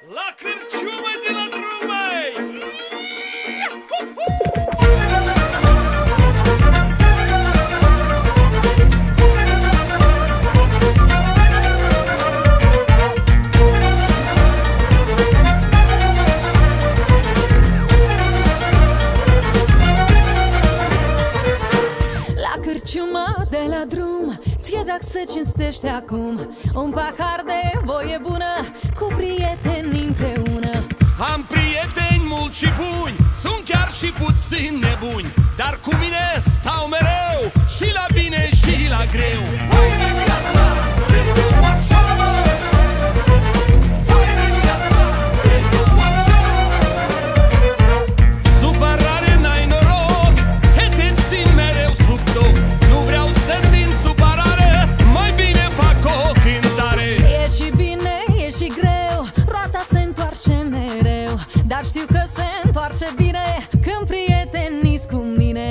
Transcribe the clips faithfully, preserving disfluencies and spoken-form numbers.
La cârciumă de la drum, măi! La cârciuma de la drum, ție drag se cinstește acum un pahar de voie bună cu prieteni împreună. Am prieteni mulți și buni, sunt chiar și puțin nebuni, dar cu mine stau mereu, și la bine și la greu. Fai de viața, zi-tu așa, mă! Fai de viața, zi-tu așa! Supărare n-ai noroc, că te țin mereu sub toc. Nu vreau să țin supărare, mai bine fac o cântare. E și bine, e și greu, roata se întoarce mereu, dar știu că se întoarce bine când prieteni-s cu mine.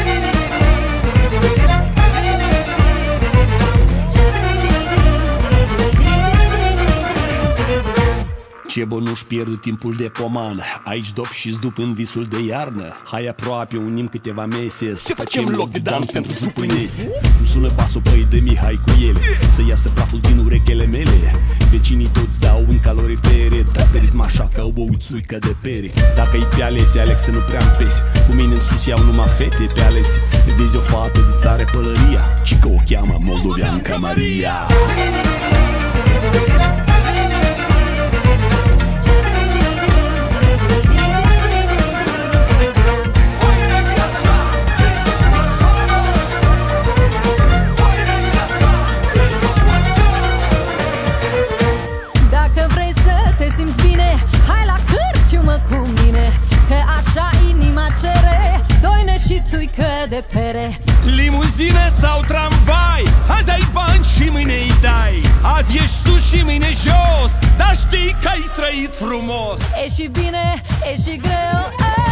Ce bă, nu-și pierd timpul de pomană, aici dop și-ți dup în visul de iarnă. Hai aproape, unim câteva mese, să facem loc de dans pentru jupânese. Îmi sună basul, băi, de Mihai cu ele, să iasă praful din urechele mele. Vecinii toți dau în calorifere, dar pe ritm așa ca o băuțuică de pere. Dacă-i pe alese, aleg să nu prea-mi pese, cu mine în sus iau numai fete pe alese. Vezi o fată de țară pălăria, ci că o cheamă Moldoveanca Maria. Simți bine, hai la cârciumă cu mine, că așa inima cere doine și țuică de pere. Limuzină sau tramvai, azi ai bani și mâine îi dai. Azi ești sus și mâine jos, dar știi că ai trăit frumos. E și bine, e și greu,